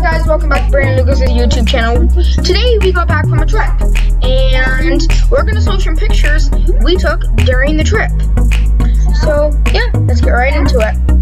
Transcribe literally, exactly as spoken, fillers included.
guys, welcome back to Brandon Lucas' YouTube channel. Today we got back from a trip, and we're gonna show some pictures we took during the trip. So yeah, let's get right into it.